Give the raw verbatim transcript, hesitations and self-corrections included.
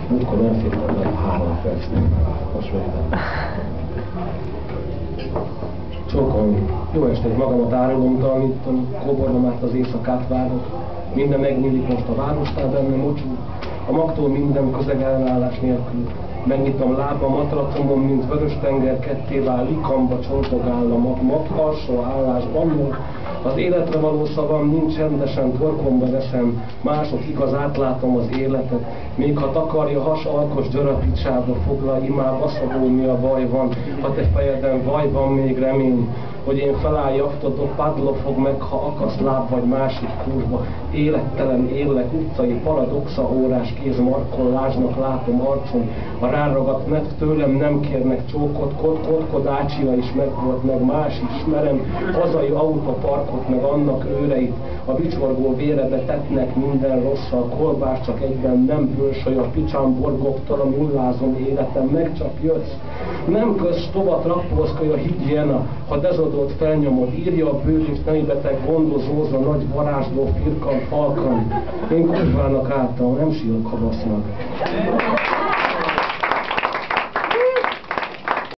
múltkor nem fértem le három percnek. Most végre. Csókolom, jó estét, magamat árulom, tanítom, kóbornom át az éjszakát várok. Minden megnyílik most a várostál bennem mocsú, a magtól minden közeg ellenállás nélkül. Megnyitom lábam, matracomon, mint vörös tenger ketté vál, likamba csontogál a mag, mag alsó állásban. Az életre való szavam nincs, rendesen torkomba veszem, mások igaz átlátom az életet. Még ha takarja has alkos gyarapítsába foglal, imád baszagó, mi a baj van, ha te fejeden vaj van még remény, hogy én felálljavtadok, padló fog meg, ha akasz láb vagy másik kurva. Élettelen élek, utcai paradoxa, órás kéz markollásnak látom arcom. A ráragadt net tőlem nem kérnek csókot, kod, kod, kodácsia is megvolt, meg más ismerem. Hazai autoparkot, meg annak őreit, a vicsorgó vérebe tetnek minden rosszal, kolbás csak egyben nem bősöly, a picsán borgoktalan hullázom életem, meg csak jössz. Nem kösz tovat rappolszkaja higiena, ha dezodolt felnyomod, írja a bőrés nemi beteg gondozózva, nagy varázsló firkan, falkan. Én kurvának álltam, nem sírok, ha basznak.